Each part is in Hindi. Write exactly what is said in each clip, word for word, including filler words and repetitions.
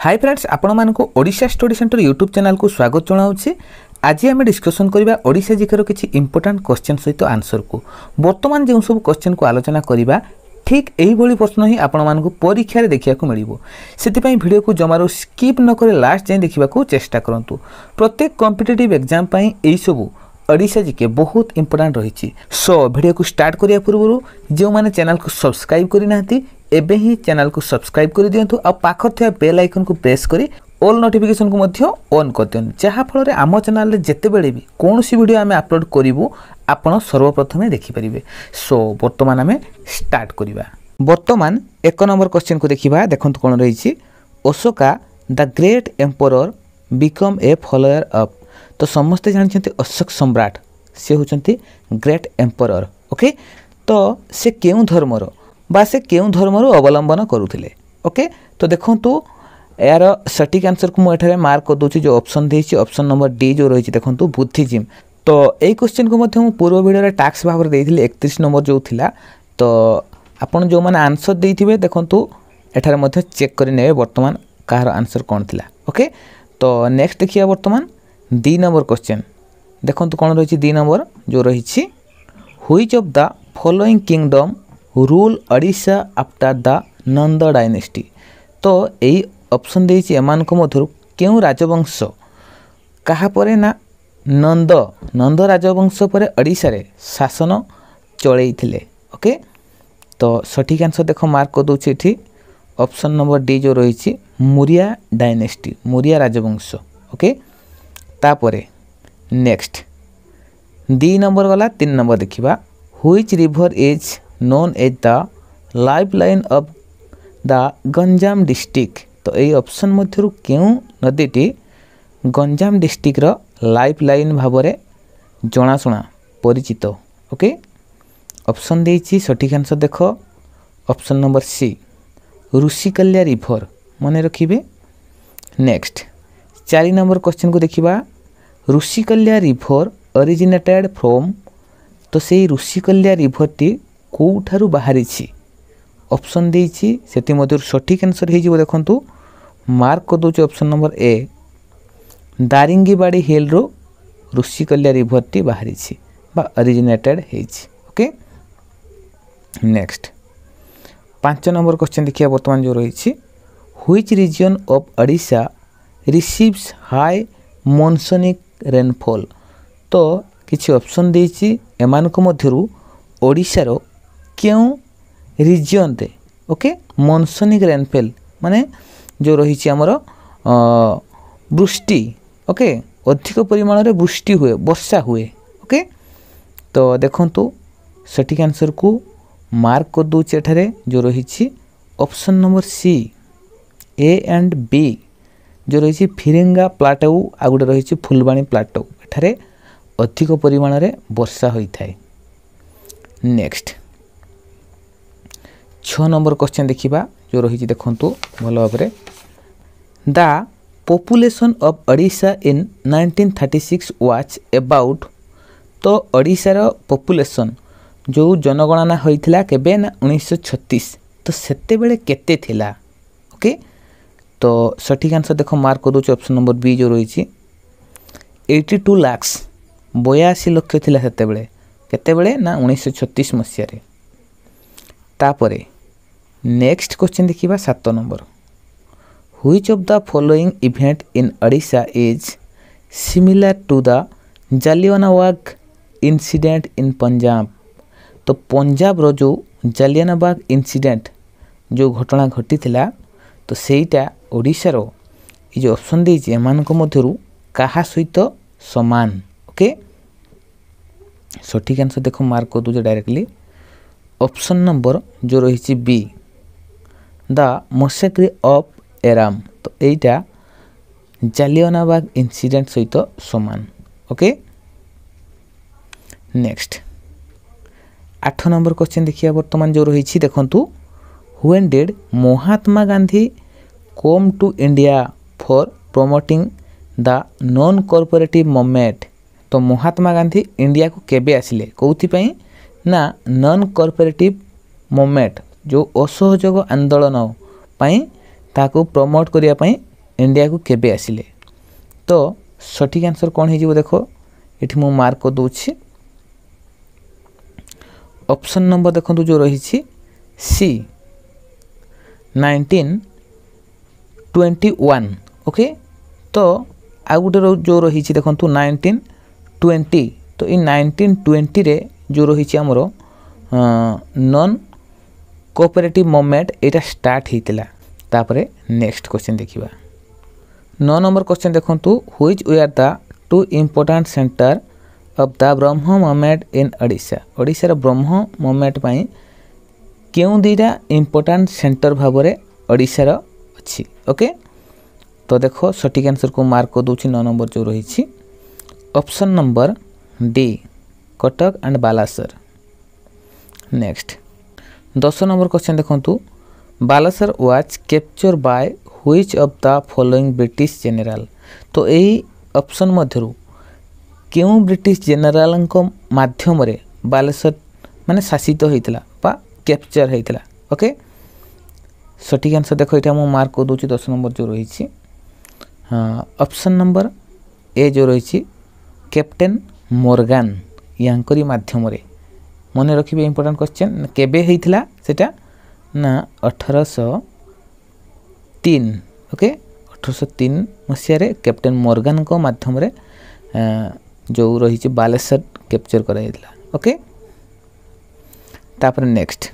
हाय फ्रेंड्स, आपण मानक Odisha study centre YouTube channel को स्वागत जनाऊे। आज आम डिस्कसन करवा ओडिशा जिकर किसी इंपोर्टाट क्वेश्चन सहित आंसर को। बर्तमान जो सब क्वेश्चन को आलोचना करवा ठीक यही प्रश्न ही आपण मानक परीक्षा देखा मिल से वीडियो को जमार स्किप नक लास्ट जाए देखा चेष्टा करूँ। प्रत्येक कॉम्पिटिटिव एग्जाम यही सब ओडिशा जिके बहुत इंपोर्टाट रही। सो वीडियो को स्टार्ट करिया पूर्व जो मैंने चैनल को सब्सक्राइब करना एबे ही चैनल को सब्सक्राइब कर दिंतु आ पाखर थे बेल आइकन को प्रेस करी ऑल नोटिफिकेशन को मध्य ऑन कर दिंतु, जहाँ फल आम चैनल रे जेते बेले भी कौन सी वीडियो आम अपलोड करूँ आपण सर्वप्रथमे देखिपारे। सो बर्तमान आम स्टार्ट करवा। बर्तमान एक नंबर क्वेश्चन को देखा। देखो कौन रही, Ashoka the great emperor become a follower of. तो समस्ते जानते अशोक सम्राट से होचंती ग्रेट एम्परर। ओके, तो से केउं धर्मर बा से केउं धर्मर अवलंबन करुथिले। ओके, तो देखो तो यार सटीक आंसर को मुझे मार्क कर दूसरी जो ऑप्शन देछि ऑप्शन नंबर डी जो रही देखो बुद्धिजिम। तो यही क्वेश्चन को मध्य पूर्व वीडियो टास्क भाव में एकतीस नंबर जो थिला। तो आपन जो मैंने आंसर देथिबे देखो एठार मध्य चेक कर ने वर्तमान कहार आंसर कौन थिला। ओके, तो नेक्स्ट देखिए वर्तमान दी नंबर क्वेश्चन। देखो कौन रही दी नंबर जो रही, which of the following kingdom rule Odisha after the Nanda dynasty. तो यही ऑप्शन देछि एमान को मधुर केउ राजवंश कहा परे ना नंद नंद राजवंश पर ओडिशा रे शासन चलैथिले। ओके, तो सठिक आंसर देखो मार्क कर दूछि एठी ऑप्शन नंबर डी जो रही मौर्य डायनेस्टी, मौर्य राजवंश। ओके, तापरे नेक्स्ट दी नंबर गला तीन नंबर देखिबा, which river is known as the life line of the Ganjam district. तो यही ऑप्शन मध्य क्यों नदीटी गंजाम डिस्ट्रिक्ट रो लाइफ लाइन भाव में जनाशुना परिचित। ओके, ऑप्शन देछि सठिक आंसर देखो option number C Rushikulya river मन रखिबे। नेक्स्ट चार नंबर क्वेश्चन को देखिबा, ऋषिकल्या रिवर ओरिजिनेटेड फ्रॉम। तो से ऋषिकल्या रिवर टी कोठारु बाहरी ऑप्शन देछि सेति मध्य सठिक आंसर हे जिवो देखंतु मार्क कर दोछ option number A Daringbadi hill रो ऋषिकल्या रिवर टी बाहरी बा ओरिजिनेटेड हेछि। ओके, नेक्स्ट पांच नंबर क्वेश्चन देखिया वर्तमान जो रही, which region of Odisha receives high monsoonic rainfall. तो किछि ऑप्शन देछि एमान को मध्यरु ओडिशा रो क्यों रिजन रे ओके मॉनसूनिक रेनफॉल माने जो रही आमर वृष्टि ओके अधिक परिमाण रे वृष्टि हुए वर्षा हुए। ओके, तो देखंतु सठिक आंसर को मार्क कर दूचे एठारे जो रही option number C A and B जो रही फिरेंगा प्लाटो आ गोटे रही फुलबाणी प्लाटो एठारे अधिक परिमाण रे वर्षा होता है। नेक्स्ट छह नंबर क्वेश्चन देखिबा जो रही देखंतु भल भाव में, the population of Odisha in nineteen thirty six was about. तो ओडिशा रो पॉपुलेशन जो जनगणना होइथिला केबे ना उन्नीस सौ छत्तीस। तो सेते बेले केते थिला। ओके, तो सठिक आंसर देखो मार्क कर दोछ ऑप्शन नंबर बी जो रही बयासी लाख बयासी लक्ष थिला सेते बेले केते बेले ना उन्नीस सौ छत्तीस मसीह रे। तापरे नेक्स्ट क्वेश्चन देखिबा सात number, which of the following event in Odisha is similar to the Jallianwala incident in Punjab. तो पंजाब रो जो जालियानवाला इंसिडेंट जो घटना घटी थिला तो सेटा ओडिशा रो ये जो ऑप्शन देछि एमान को मध्यरु काहा सहित समान। ओके, सठिक आंसर देखो मार्क कर दो डायरेक्टली ऑप्शन नंबर जो रही B the massacre of Eram. तो यहीटा जालियानवाला इंसिडेंट सहित समान। ओके, नेक्स्ट आठ नंबर क्वेश्चन देखिए वर्तमान जो रही देखंतु, when did Mahatma Gandhi come to India for promoting the non corporative movement. तो महात्मा गांधी इंडिया को केबे आसिले कौथि ना नॉन कॉर्पोरेटिव मूवमेंट जो असहयोग आंदोलन पाई ताको प्रमोट करिया पाई इंडिया को केबे आसिले। तो सठिक आंसर कौन हो देख ये मु मार्क कर दूची ऑप्शन नंबर देखो जो रही C nineteen twenty one. Okay तो आ गोटे जो रही देखो नाइंटीन ट्वेंटी। तो ये नाइंटीन ट्वेंटी रे जो रही आमर नॉन कोऑपरेटिव मूवमेंट यहाँ स्टार्ट होता। तापरे नेक्स्ट क्वेश्चन देखिबा नौ नंबर क्वेश्चन देखंतु which were the two important centre of the Brahmo movement in Odisha. Odisha रो ब्रह्म मूवमेंट पई केउ दीटा इम्पोर्टेंट सेंटर भाबरे ओडिशा रो अछि। ओके तो देखो सटीक आंसर को मार्क कर दूची नौ नंबर जो रही छी option number D Cuttack and Balasore. Next दस नंबर क्वेश्चन देखंतु Balasore was capture by which of the following British general. तो यही ऑप्शन मध्यरु केउ ब्रिटिश जनरल को माध्यम रे बालेश्वर माने शासित होइतला बा कैप्चर होइतला। ओके सटीक आंसर देखो इटा मु मार्क कर दूची दस नंबर जो रही छी ऑप्शन नंबर ए जो रही छी कैप्टेन मोर्गान यांकरी माध्यम रे। मन रखिबे इंपोर्टेंट क्वेश्चन केबे होइतला सेटा ना अठारह सौ तीन। ओके अठारह सौ तीन मसीह रे कैप्टेन मोर्गान को माध्यम रे जो रही बालेश्वर कैप्चर करा जायतला। ओके तापर नेक्स्ट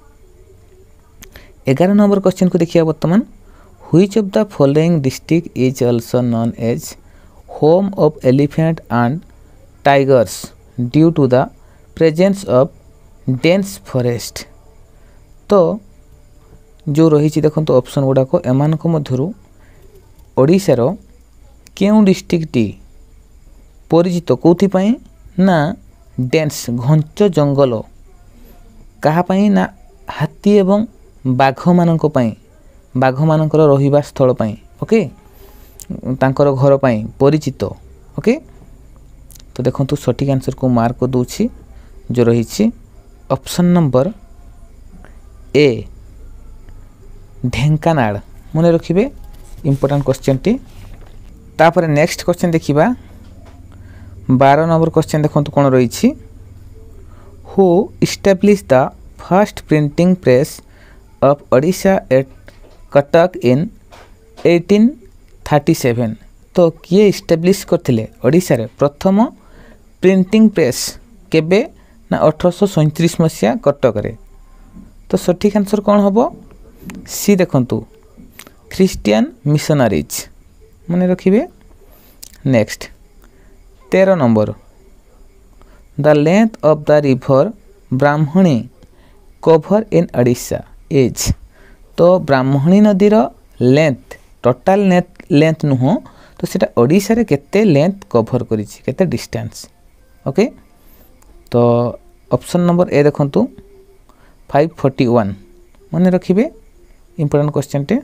ग्यारह नंबर क्वेश्चन को देखिए वर्तमान which of the following district is also known as home of elephant and tigers due to the presence of dense forest. तो जो रही देखो तो ऑप्शन गुड़ाक एमान मध्यरु ओडिशार केउ डिस्ट्रिक्ट टी परिचित कौथि पई ना डेंस घंच जंगल कहापाई ना हाथी एवं बाघ मानक पई बाघ मानकर रहिबा स्थल पई। ओके तांकर घर पई परिचित। ओके तो देखंतु सटीक आंसर को मार्क कर दूची जो रही ऑप्शन नंबर ए ढेंकानाल। मन रखिबे इंपोर्टेंट क्वेश्चन टी। तापर नेक्स्ट क्वेश्चन देखिबा बारह नंबर क्वेश्चन देखंतु कोन रही who establish the first printing press of Odisha at Cuttack in eighteen thirty seven. तो किए इस्टैब्लिश करथिले ओडिशा रे प्रथम प्रिंटिंग प्रेस केबे ना अठारह सौ सैंतीस मसीहा कटक रे। तो सठिक आंसर कौन हम सी देखंतु ख्रिस्टियन मिशनरीज। मन रखिबे। नेक्स्ट तेरह number the length of the river Brahmani cover in Odisha is. तो ब्राह्मणी नदीर लेंथ टोटाल लेंथ लेंथ नुह तो सेटा ओडिशा रे केते लेंथ कवर करिछि केते डिस्टेंस। ओके तो ऑप्शन नंबर ए देखंतु फाइव फोर्टी वन। मन रखिबे इंपोर्टेंट क्वेश्चन टे।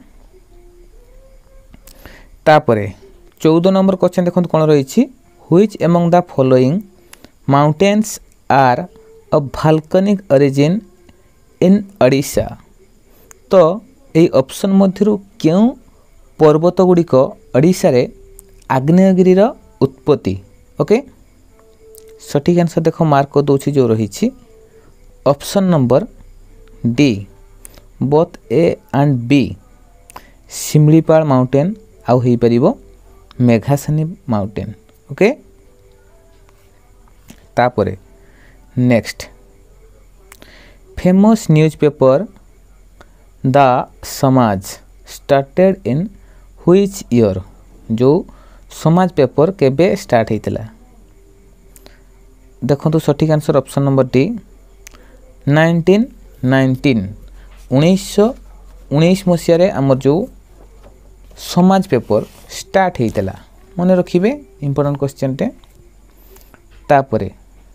तापरे चौदह नंबर क्वेश्चन देखंतु कोन रही which among the following mountains are of volcanic origin in Odisha. तो यही ऑप्शन मध्यरु क्यों पर्वत गुड़िक ओडिशा रे आग्नेयगिरी उत्पत्ति। ओके सठिक आंसर देखो मार्क कर दूची जो रही option number D both A and B Similipal mountain आउ हो पारिबो मेघासनी माउंटेन। ओके तापरे next famous newspaper the Samaj started in which year. जो समाज पेपर केबे स्टार्ट होता देखो तो सठिक answer option number D nineteen nineteen उन्नीस उन्नीस मसीह आमर जो समाज पेपर स्टार्ट होता। मन रखिबे इंपोर्टेंट क्वेश्चन टे। तापरे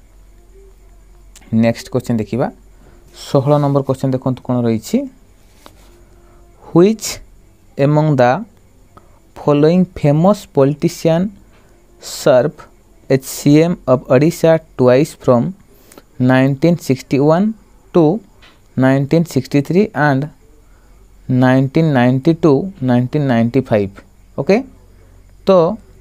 नेक्स्ट क्वेश्चन देखिबा सोलह नंबर क्वेश्चन देखो कौन रही which among the following famous politician serve as CM of Odisha twice from nineteen sixty one to nineteen sixty three and nineteen ninety to nineteen ninety five. Okay तो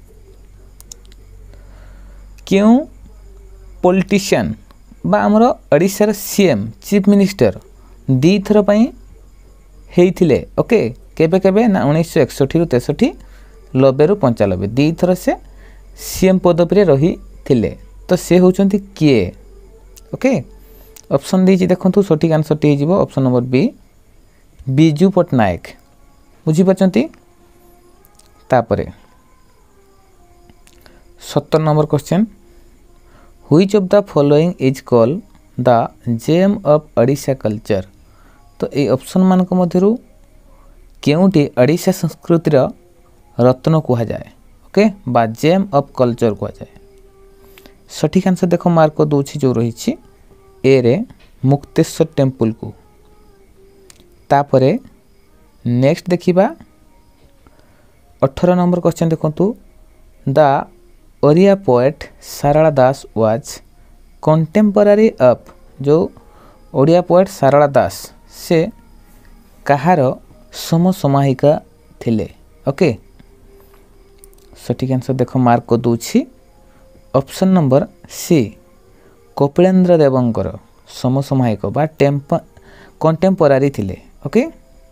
क्यों पॉलिटिशियन बा आमर ओडिशार सीएम चीफ मिनिस्टर दी थर पई हेइथिले ओके केबे केबे ना उन्नीस सौ इकसठ रु तेसठी नब्बे रु पंचानबे दी थर से सीएम पदवी रही थिले तो से होचंती किए ओके ऑप्शन दी देखंतु सठिक आंसर टी जीवो option number B Biju Patnaik बुझी पाचंती तापरे सत्तर number question which of the following is called the gem of Odisha culture तो ये ऑप्शन मान मध्यरु केउटी ओडिशा संस्कृतिर रत्न कहा जाए ओके बा जेम ऑफ कल्चर कहा जाए सठिक आंसर देखो मार्क दूची जो रही ए रे मुक्तेश्वर टेम्पल को तापरे नेक्स्ट देखिबा अठारह नंबर क्वेश्चन देखंतु the Oriya poet Sarala Das was contemporary of जो ओडिया पोएट सारला दास से कहार समसमाहिका थिले ओके सठिक आंसर देखो मार्क को दूची ऑप्शन नंबर सी कपिलेन्द्र देवंकर समसमाहिक बा टेम्प कंटेम्पोरारी थिले ओके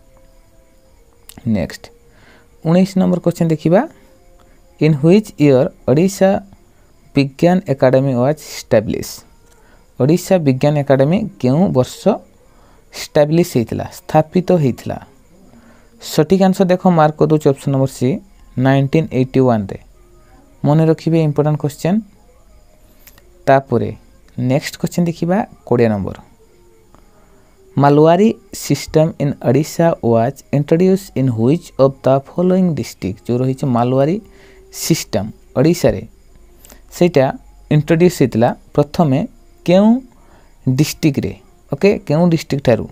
नेक्स्ट उन्नीस नंबर क्वेश्चन देखिबा इन व्हिच ईयर ओडिशा विज्ञान एकेडमी वाज स्टैब्लिश ओडिशा विज्ञान एकेडमी केउ वर्ष स्टैब्लिश हेतिला स्थापित हेतिला सठिक आंसर देखो मार्क को दूची option number C nineteen eighty one रे मन रखिबे इंपोर्टेंट क्वेश्चन तापरे नेक्स्ट क्वेश्चन देखिबा बीस नंबर मालवारी system in Odisha was introduce in which of the following district जो रही मालवारी सिस्टम ओडिशा रे सेटा इंट्रोड्यूस हेतिला प्रथमे केउ डिस्ट्रिक्ट रे ओके केउ डिस्ट्रिक्ट थारु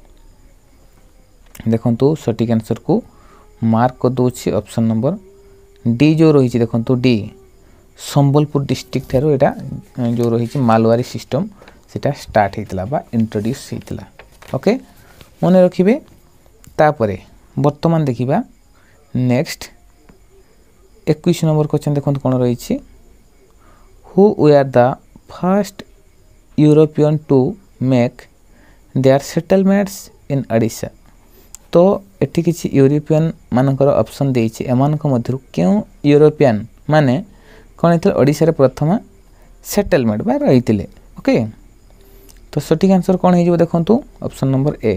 देखंतु सटीक आंसर को मार्क को दोछि ऑप्शन नंबर डी जो रही देखंतु डी संबलपुर डिस्ट्रिक्ट थारु एटा जो रही मालवारी सिस्टम सेटा स्टार्ट हेतिला बा इंट्रोड्यूस हेतिला ओके मन रखिबे तापरे वर्तमान देखिबा नेक्स्ट इक्कीस नंबर क्वेश्चन देखंतु कोन रही who were the first European to make their settlements in Odisha तो एठी किछि यूरोपियन मानकर ऑप्शन देछि एमानक मध्यरु केउ यूरोपियन माने कोन हेतल ओडिशा रे प्रथम सेटलमेंट बा रहितिले ओके तो सटीक आंसर कोन हे जिवो देखंतु ऑप्शन नंबर ए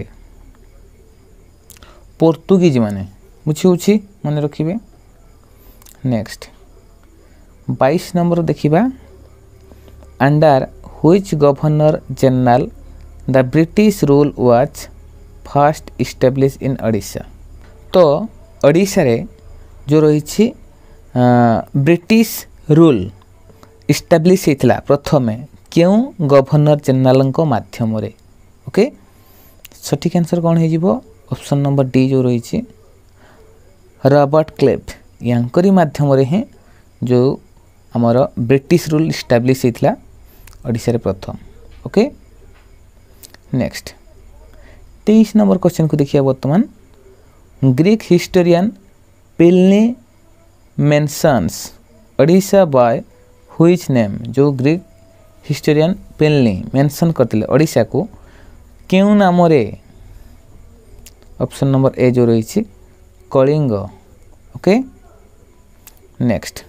पोर्तुगीज माने बुझी होछि मन रखिबे नेक्स्ट बाईस नंबर देखिबा under which governor general the British rule was first establish in Odisha तो ओडिशा रे जो रही ब्रिटिश रूल इस्टेब्लिश हेतिला प्रथमे क्यों गवर्नर जनरल माध्यम रे ओके सठिक आंसर कौन है जीवो ऑप्शन नंबर डी जो रही रॉबर्ट क्लेफ यांकरी माध्यम रे हैं जो आमर ब्रिटिश रूल इस्टेब्लिश हेतिला ओडिशा रे प्रथम ओके नेक्स्ट तेईस नंबर क्वेश्चन को देखिए वर्तमान Greek historian Pliny mentions Odisha by which name जो ग्रीक हिस्टोरियन प्लिनी मेंशन करथिले ओडिशा को केउ नाम रे ऑप्शन नंबर ए जो रही कलिंग ओके नेक्स्ट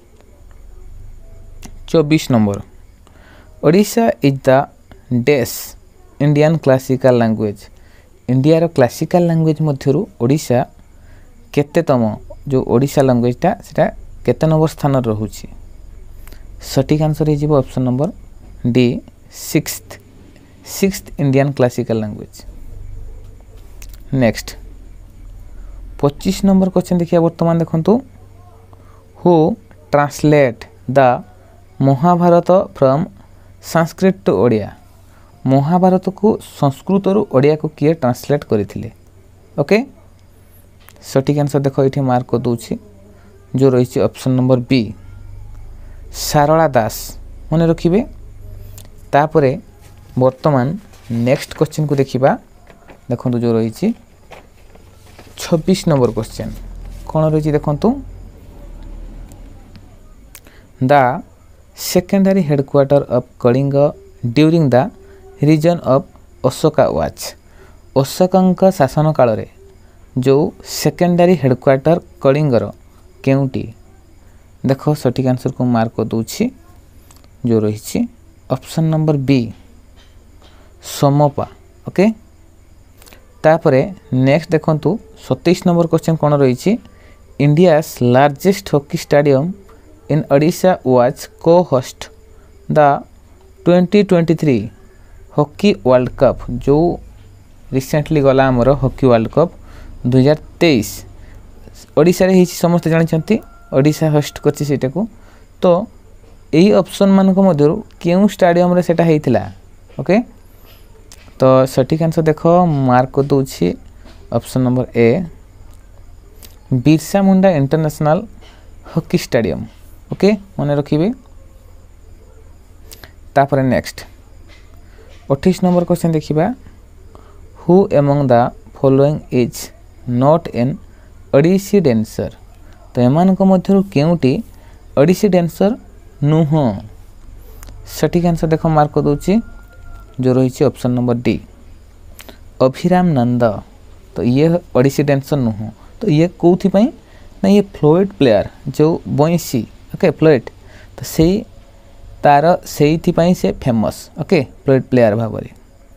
चौबीस नंबर ओडिशा इज द डेस इंडियन क्लासिकल लैंग्वेज इंडिया रो क्लासिकल लैंग्वेज मध्यरु ओडिशा केतेतम जो ओडिशा लैंग्वेजटा सेटा केते नंबर स्थान रहुछि सटीक आंसर हे जिवो option number D sixth sixth Indian classical language next पच्चीस नंबर क्वेश्चन देखिए वर्तमान देखंतु who translate the Mahabharata from Sanskrit to Odia Mahabharata को संस्कृत रु ओडिया को किए ट्रांसलेट करथिले ओके सटीक आंसर देखो ये मार्क को दूची जो रही option number B Sarala Das मन रखिबे तापरे वर्तमान नेक्स्ट क्वेश्चन को देखिबा देखंतु जो रही छब्बीस नंबर क्वेश्चन कौन रही देखंतु the secondary headquarter of Kalinga during the region of Ashoka वाच। अशोका शासन काल रे जो सेकेंडरी हेडक्वार्टर कलिंगर केउटी देख सठिक आंसर को मार्क दूची जो रही option number B Samapa. Okay तापरे नेक्स्ट देखंतु सत्ताईस नंबर क्वेश्चन कौन रही India's largest hockey stadium in Odisha was co host the twenty twenty three hockey world cup जो रिसेंटली गला आमर हॉकी वर्ल्ड कप दुई हजार तेईस ओडिशा रे समस्त जानते ओडिशा होस्ट करछि सेटा को। तो यही ऑप्शन मानक मध्यरु केउ स्टेडियम रे सेटा हेतिला। ओके तो सठिक आंसर देख मार्क दूची option number A Birsa Munda international hockey stadium. Okay मन रखिए। तापर नेक्स्ट अट्ठाईस नंबर क्वेश्चन देखिबा who among the following is not an Odissi dancer. तो एमानक मध्यरु केउटी ओडिसी डांसर नुह। सठिक आंसर देख मार्क दूची जो रही option number D Abhiram Nanda. तो ये ओडिसी डांसर नुह। तो ये कौथि पई ना ये फ्लोट प्लेयर जो बंसी। ओके फ्लोट तो से तार से से फेमस। ओके फ्लोट प्लेयर भाବରେ।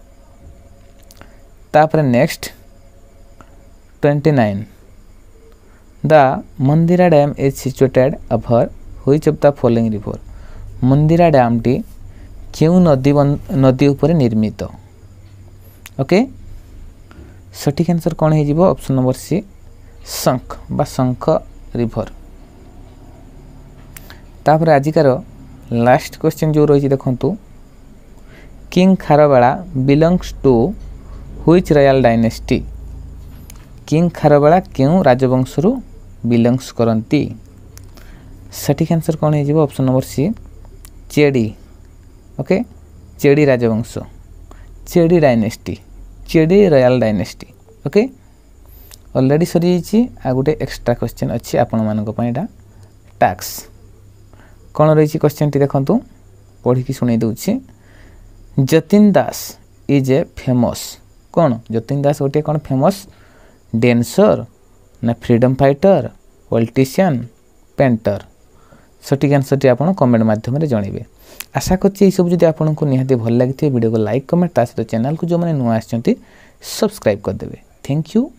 तापर next twenty nine the Mandira dam is situated अभर which of the following river. Mandira dam टी क्यों नदी नदी ऊपर निर्मित। ओके सठिक आंसर कौन है ऑप्शन नंबर सी शंख बा शंख रिवर। तापर आजिकार लास्ट क्वेश्चन जो रही देखंतु king Kharavela belongs to which royal dynasty. King Kharavela क्यों राजवंश रु बिलोंग्स करती। सठिक आंसर कौन है option number C Chedi. Okay Chedi राजवंश Chedi dynasty Chedi royal dynasty. Okay already सरी आ गोटे एक्स्ट्रा क्वेश्चन अच्छी आपण मानक पयटा टैक्स कौन रही क्वेश्चन टी देखंतु पढ़ी की सुनै दउछि Jatin Das is a famous कौन जतिन दास गोटे कौन फेमस डांसर ना फ्रीडम फाइटर पॉलिटिशियन पेंटर। सठिक आंसर टी आपण कमेंट माध्यम रे जणिबे। आशा करछि ए सब जदि आपनको निहाती भल लागिथे वीडियो को लाइक कमेंट ता सहित चैनल को जो माने नुआ आछंती सब्सक्राइब कर देबे। Thank you.